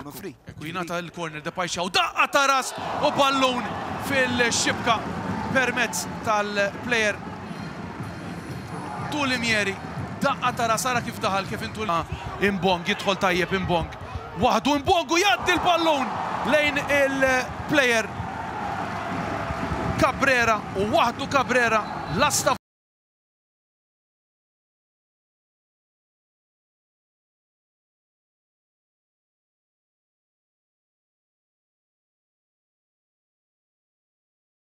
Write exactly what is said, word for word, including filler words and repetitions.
Ekwina tal-corner Depay xaw daqqa ta' ras u ballun fil-xibka permezz tal-plejer Tulimieri. Daqqa ta' ras ara kif daħal kif intu Imbong jidħol tajjeb Imbong. Waħdu Imbong u jgħaddi l-ballun lejn il-plejer Cabrera u waħdu Cabrera lasta